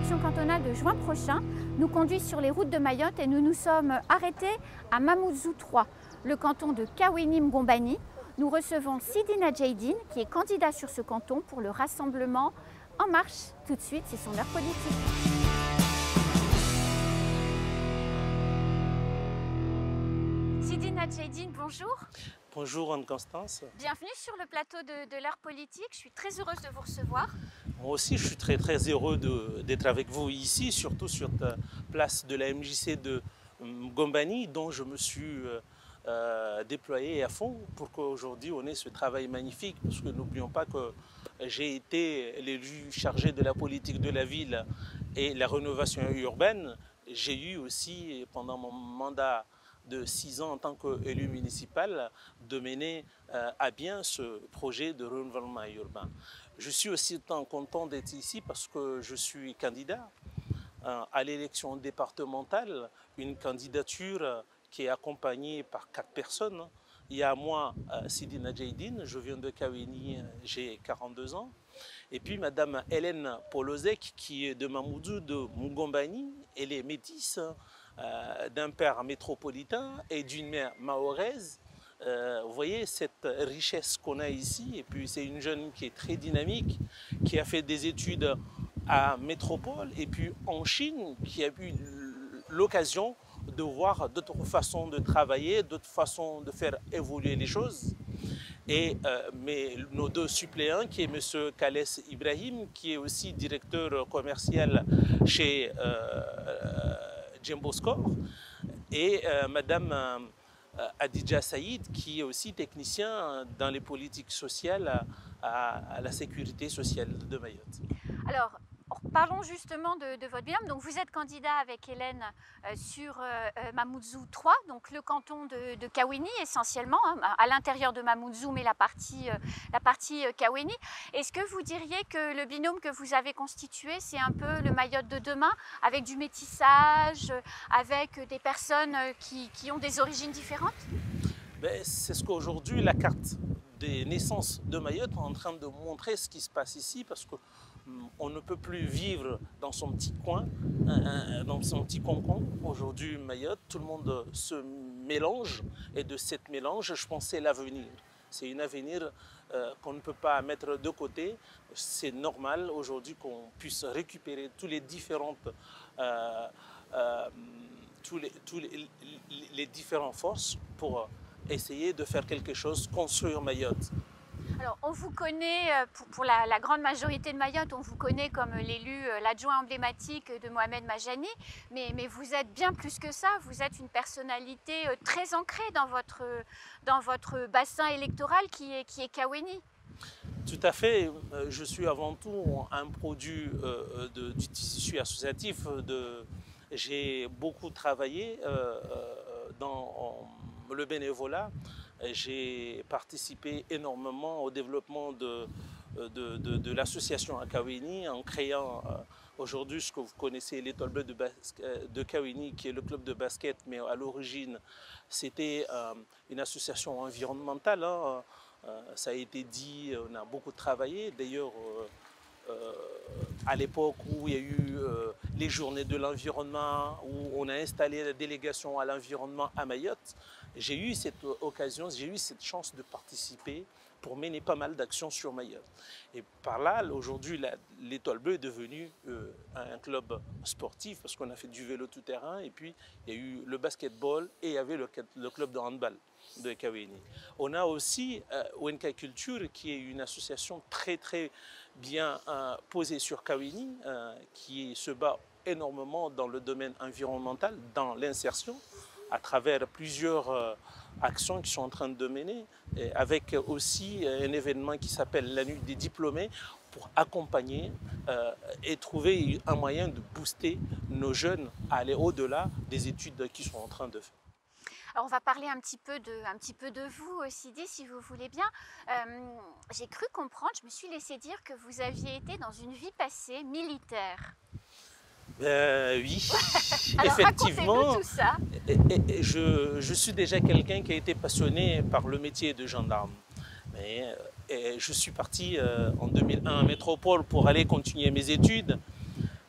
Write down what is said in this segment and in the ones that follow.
élections cantonales de juin prochain nous conduit sur les routes de Mayotte et nous nous sommes arrêtés à Mamoudzou 3, le canton de Kawéni-Mgombani. Nous recevons Sidi Nadjeïdine qui est candidat sur ce canton pour le rassemblement En Marche. Tout de suite, c'est son heure politique. Sidi Nadjeïdine, bonjour. Bonjour Anne-Constance. Bienvenue sur le plateau de l'heure politique. Je suis très heureuse de vous recevoir. Moi aussi, je suis très heureux d'être avec vous ici, surtout sur la place de la MJC de Mgombani, dont je me suis déployé à fond pour qu'aujourd'hui on ait ce travail magnifique. Parce que n'oublions pas que j'ai été l'élu chargé de la politique de la ville et la rénovation urbaine. J'ai eu aussi, pendant mon mandat de 6 ans en tant qu'élu municipal, de mener à bien ce projet de renouvellement urbain. Je suis aussi content d'être ici parce que je suis candidat à l'élection départementale, une candidature qui est accompagnée par 4 personnes. Il y a moi, Sidi Nadjeïdine, je viens de Kawéni, j'ai 42 ans. Et puis Madame Hélène Polozek, qui est de Mamoudzou, de Mgombani, elle est métisse, d'un père métropolitain et d'une mère mahoraise. Vous voyez cette richesse qu'on a ici, et puis c'est une jeune qui est très dynamique, qui a fait des études à Métropole et puis en Chine, qui a eu l'occasion de voir d'autres façons de travailler, d'autres façons de faire évoluer les choses. Et nos 2 suppléants, qui est M. Khalès Ibrahim, qui est aussi directeur commercial chez Jumbo Score, et Madame Adidja Saïd, qui est aussi technicien dans les politiques sociales à la sécurité sociale de Mayotte. Alors, parlons justement de votre binôme. Donc, vous êtes candidat avec Hélène sur Mamoudzou 3, donc le canton de Kawéni essentiellement, hein, à l'intérieur de Mamoudzou, mais la partie Kawéni. Est-ce que vous diriez que le binôme que vous avez constitué, c'est un peu le Mayotte de demain, avec du métissage, avec des personnes qui ont des origines différentes? C'est ce qu'aujourd'hui la carte des naissances de Mayotte est en train de montrer ce qui se passe ici, parce que on ne peut plus vivre dans son petit coin, dans son petit concon. Aujourd'hui, Mayotte, tout le monde se mélange, et de cette mélange, je pense que c'est l'avenir. C'est un avenir qu'on ne peut pas mettre de côté. C'est normal aujourd'hui qu'on puisse récupérer tous les différentes les différentes forces pour essayer de faire quelque chose, construire Mayotte. Alors, on vous connaît, pour la grande majorité de Mayotte, on vous connaît comme l'élu, l'adjoint emblématique de Mohamed Majani, mais vous êtes bien plus que ça, vous êtes une personnalité très ancrée dans votre bassin électoral qui est Kawéni. Tout à fait, je suis avant tout un produit du tissu associatif. J'ai beaucoup travaillé dans le bénévolat. J'ai participé énormément au développement de l'association à Kawéni en créant aujourd'hui ce que vous connaissez, l'Étoile Bleue de Kawéni, qui est le club de basket, mais à l'origine c'était une association environnementale. Hein. Ça a été dit, on a beaucoup travaillé. D'ailleurs, à l'époque où il y a eu les journées de l'environnement, où on a installé la délégation à l'environnement à Mayotte, j'ai eu cette occasion, j'ai eu cette chance de participer pour mener pas mal d'actions sur Mayotte. Et par là, aujourd'hui, l'Étoile Bleue est devenue un club sportif, parce qu'on a fait du vélo tout-terrain, et puis il y a eu le basketball et il y avait le club de handball de Kawéni. On a aussi Wenka Culture, qui est une association très bien posée sur Kawéni, qui se bat énormément dans le domaine environnemental, dans l'insertion, à travers plusieurs actions qui sont en train de mener, et avec aussi un événement qui s'appelle la Nuit des diplômés, pour accompagner et trouver un moyen de booster nos jeunes à aller au-delà des études qu'ils sont en train de faire. Alors on va parler un petit peu de vous, Sidi, si vous voulez bien. J'ai cru comprendre, je me suis laissé dire que vous aviez été dans une vie passée militaire. Oui, alors, effectivement. Tout ça. Je suis déjà quelqu'un qui a été passionné par le métier de gendarme. Mais je suis parti en 2001 à Métropole pour aller continuer mes études.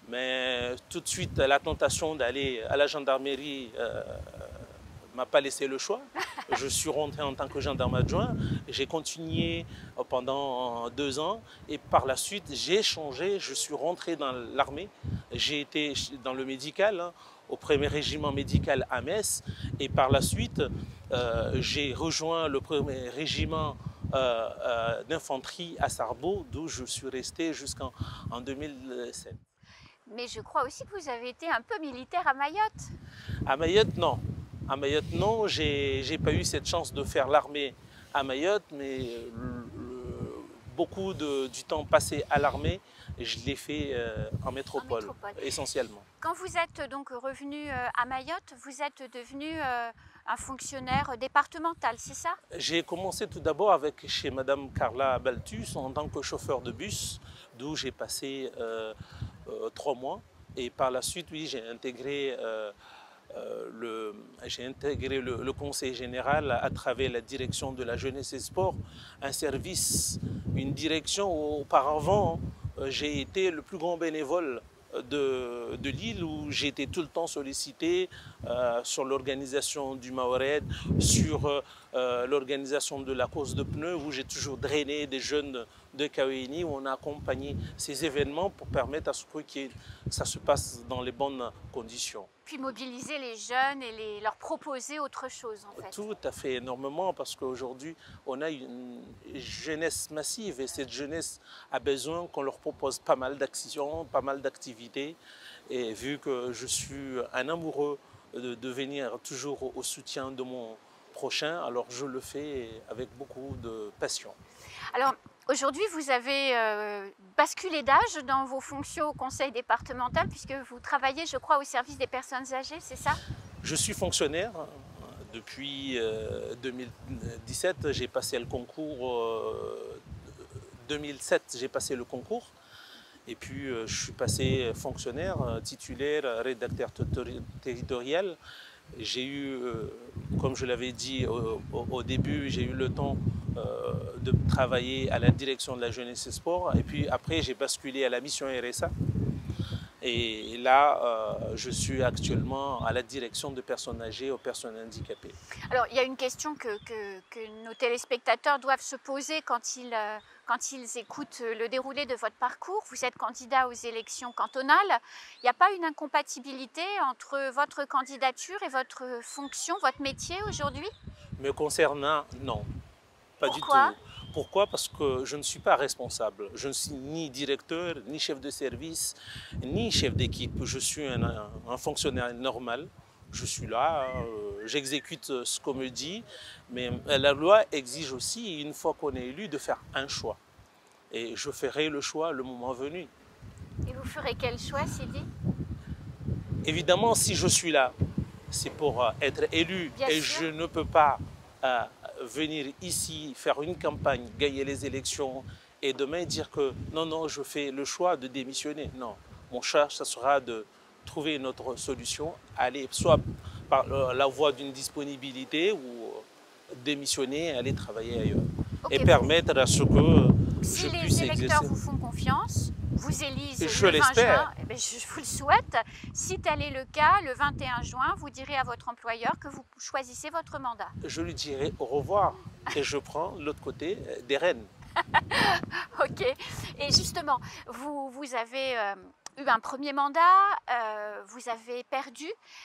Mais tout de suite, la tentation d'aller à la gendarmerie m'a pas laissé le choix. Je suis rentré en tant que gendarme adjoint. J'ai continué pendant 2 ans et par la suite, j'ai changé. Je suis rentré dans l'armée. J'ai été dans le médical, hein, au premier régiment médical à Metz. Et par la suite, j'ai rejoint le premier régiment d'infanterie à Sarrebourg, d'où je suis resté jusqu'en 2007. Mais je crois aussi que vous avez été un peu militaire à Mayotte. À Mayotte, non. À Mayotte, non. J'ai pas eu cette chance de faire l'armée à Mayotte, mais beaucoup du temps passé à l'armée, je l'ai fait en métropole, essentiellement. Quand vous êtes donc revenu à Mayotte, vous êtes devenu un fonctionnaire départemental, c'est ça? J'ai commencé tout d'abord chez Madame Carla Baltus en tant que chauffeur de bus, d'où j'ai passé 3 mois. Et par la suite, oui, j'ai intégré le conseil général à travers la direction de la jeunesse et sport, un service, une direction où auparavant j'ai été le plus grand bénévole de l'île, où j'ai été tout le temps sollicité sur l'organisation du Mahored, sur l'organisation de la course de pneus, où j'ai toujours drainé des jeunes de Kaweni, où on a accompagné ces événements pour permettre à ce que ça se passe dans les bonnes conditions. Puis mobiliser les jeunes et leur proposer autre chose en fait. Tout à fait, énormément, parce qu'aujourd'hui on a une jeunesse massive et cette jeunesse a besoin qu'on leur propose pas mal d'actions, pas mal d'activités. Et vu que je suis un amoureux de venir toujours au soutien de mon prochain, alors je le fais avec beaucoup de passion. Alors aujourd'hui, vous avez basculé d'âge dans vos fonctions au conseil départemental puisque vous travaillez, je crois, au service des personnes âgées, c'est ça? Je suis fonctionnaire. Depuis 2017, j'ai passé le concours. 2007, j'ai passé le concours. Et puis, je suis passé fonctionnaire, titulaire, rédacteur territorial. J'ai eu, comme je l'avais dit au début, j'ai eu le temps de travailler à la direction de la jeunesse et sport. Et puis après, j'ai basculé à la mission RSA. Et là, je suis actuellement à la direction de personnes âgées aux personnes handicapées. Alors, il y a une question que nos téléspectateurs doivent se poser quand ils écoutent le déroulé de votre parcours. Vous êtes candidat aux élections cantonales. Il n'y a pas une incompatibilité entre votre candidature et votre fonction, votre métier aujourd'hui? Me concernant, non, pas du tout. Pourquoi? Parce que je ne suis pas responsable. Je ne suis ni directeur, ni chef de service, ni chef d'équipe. Je suis un fonctionnaire normal. Je suis là, j'exécute ce qu'on me dit. Mais la loi exige aussi, une fois qu'on est élu, de faire un choix. Et je ferai le choix le moment venu. Et vous ferez quel choix, Sidi? Évidemment, si je suis là, c'est pour être élu. Bien et sûr. Je ne peux pas venir ici, faire une campagne, gagner les élections et demain dire que non, non, je fais le choix de démissionner. Non, mon choix, ça sera de trouver une autre solution, aller soit par la voie d'une disponibilité ou démissionner, aller travailler ailleurs. Okay, et permettre à ce que si je les puisse électeurs exercer. Vous font confiance, vous élisent je le 20 juin, eh bien, je vous le souhaite. Si tel est le cas, le 21 juin, vous direz à votre employeur que vous choisissez votre mandat. Je lui dirai au revoir et je prends l'autre côté des rênes. Ok. Et justement, vous avez eu un premier mandat, vous avez perdu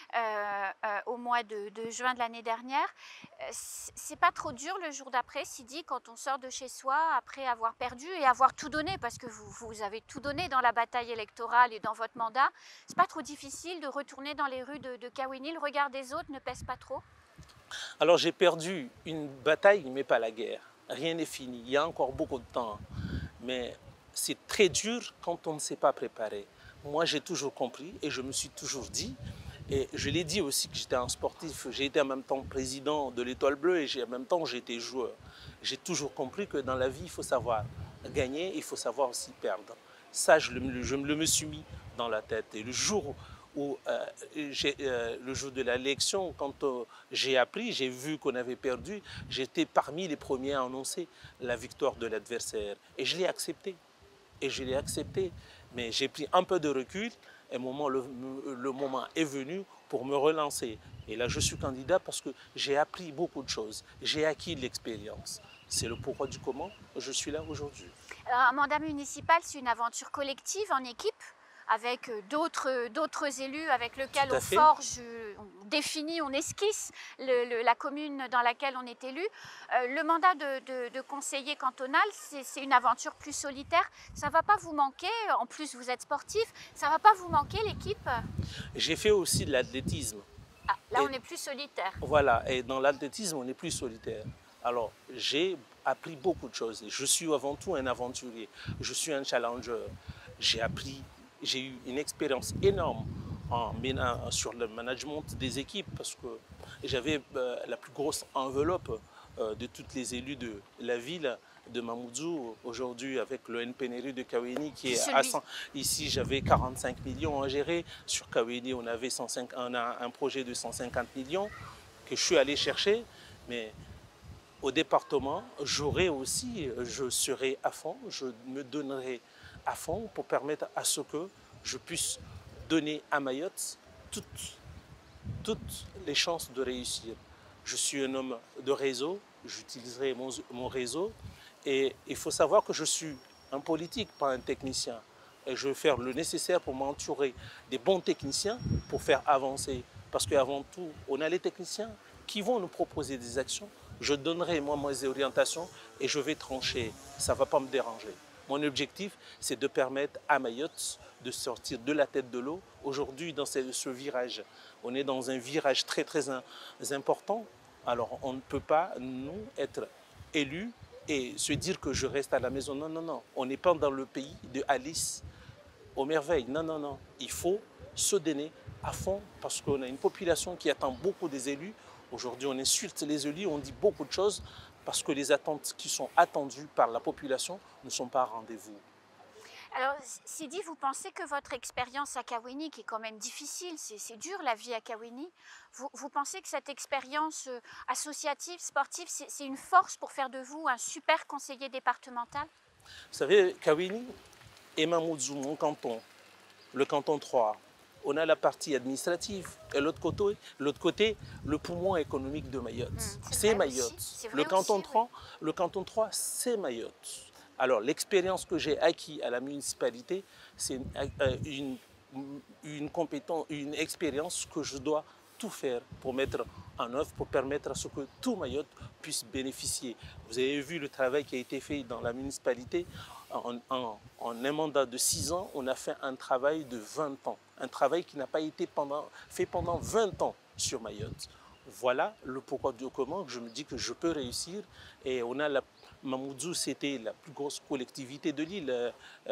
au mois de juin de l'année dernière. C'est pas trop dur le jour d'après, Sidi, quand on sort de chez soi après avoir perdu et avoir tout donné, parce que vous avez tout donné dans la bataille électorale et dans votre mandat. C'est pas trop difficile de retourner dans les rues de Kaweni? Le regard des autres ne pèse pas trop? Alors j'ai perdu une bataille, mais pas la guerre. Rien n'est fini, il y a encore beaucoup de temps. Mais c'est très dur quand on ne s'est pas préparé. Moi, j'ai toujours compris et je me suis toujours dit, et je l'ai dit aussi que j'étais un sportif, j'ai été en même temps président de l'Étoile Bleue et en même temps j'ai été joueur. J'ai toujours compris que dans la vie, il faut savoir gagner, il faut savoir aussi perdre. Ça, je me suis mis dans la tête. Et le jour où, le jour de l'élection, quand j'ai appris, j'ai vu qu'on avait perdu, j'étais parmi les premiers à annoncer la victoire de l'adversaire. Et je l'ai accepté. Et je l'ai accepté. Mais j'ai pris un peu de recul le moment est venu pour me relancer. Et là, je suis candidat parce que j'ai appris beaucoup de choses, j'ai acquis de l'expérience. C'est le pourquoi du comment je suis là aujourd'hui. Alors, un mandat municipal, c'est une aventure collective, en équipe, avec d'autres élus avec lesquels on forge, on définit, on esquisse la commune dans laquelle on est élu. Le mandat de conseiller cantonal, c'est une aventure plus solitaire. Ça ne va pas vous manquer, en plus vous êtes sportif, ça ne va pas vous manquer l'équipe? J'ai fait aussi de l'athlétisme. Ah, là, on est plus solitaire. Voilà, et dans l'athlétisme, on est plus solitaire. Alors, j'ai appris beaucoup de choses. Je suis avant tout un aventurier. Je suis un challenger. J'ai eu une expérience énorme sur le management des équipes parce que j'avais la plus grosse enveloppe de toutes les élus de la ville de Mamoudzou. Aujourd'hui, avec le NPNRU de Kaweni qui est à 100. Ici, j'avais 45 millions à gérer. Sur Kaweni, on a un projet de 150 millions que je suis allé chercher. Mais au département, je serai à fond, je me donnerai à fond pour permettre à ce que je puisse donner à Mayotte toutes les chances de réussir. Je suis un homme de réseau, j'utiliserai mon réseau et il faut savoir que je suis un politique, pas un technicien. Et je vais faire le nécessaire pour m'entourer des bons techniciens pour faire avancer. Parce qu'avant tout, on a les techniciens qui vont nous proposer des actions. Je donnerai moi mes orientations et je vais trancher. Ça ne va pas me déranger. Mon objectif, c'est de permettre à Mayotte de sortir de la tête de l'eau. Aujourd'hui, dans ce virage, on est dans un virage très important. Alors, on ne peut pas, nous, être élus et se dire que je reste à la maison. Non, non, non. On n'est pas dans le pays de Alice aux merveilles. Non, non, non. Il faut se donner à fond parce qu'on a une population qui attend beaucoup des élus. Aujourd'hui, on insulte les élus, on dit beaucoup de choses parce que les attentes qui sont attendues par la population ne sont pas à rendez-vous. Alors, Sidi, vous pensez que votre expérience à Kaweni, qui est quand même difficile, c'est dur la vie à Kaweni, vous pensez que cette expérience associative, sportive, c'est une force pour faire de vous un super conseiller départemental? Vous savez, Kaweni et Mamoudzou, mon canton, le canton 3, on a la partie administrative et l'autre côté, le poumon économique de Mayotte. C'est Mayotte. Le canton 3, c'est Mayotte. Alors, l'expérience que j'ai acquise à la municipalité, c'est une expérience que je dois tout faire pour mettre en œuvre, pour permettre à ce que tout Mayotte puisse bénéficier. Vous avez vu le travail qui a été fait dans la municipalité. En un mandat de 6 ans, on a fait un travail de 20 ans. Un travail qui n'a pas été fait pendant 20 ans sur Mayotte. Voilà le pourquoi du comment je me dis que je peux réussir. Et on a Mamoudzou, c'était la plus grosse collectivité de l'île.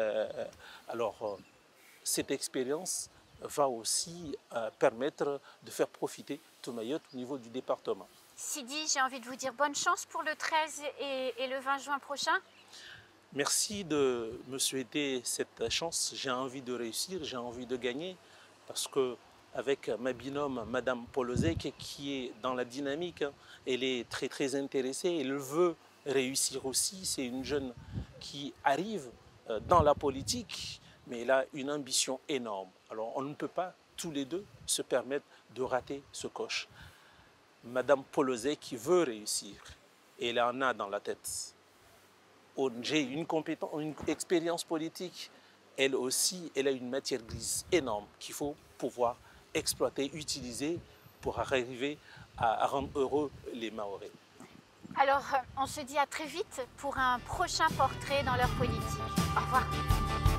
Cette expérience va aussi permettre de faire profiter tout Mayotte au niveau du département. Sidi, j'ai envie de vous dire bonne chance pour le 13 et le 20 juin prochain. Merci de me souhaiter cette chance. J'ai envie de réussir, j'ai envie de gagner parce que avec ma binôme, Madame Polozek, qui est dans la dynamique, elle est très intéressée, elle veut réussir aussi. C'est une jeune qui arrive dans la politique, mais elle a une ambition énorme. Alors on ne peut pas tous les deux se permettre de rater ce coche. Madame Polozek qui veut réussir, et elle en a dans la tête. J'ai une expérience politique, elle aussi, elle a une matière grise énorme qu'il faut pouvoir exploiter, utiliser pour arriver à rendre heureux les Mahorais. Alors, on se dit à très vite pour un prochain portrait dans leur politique. Au revoir.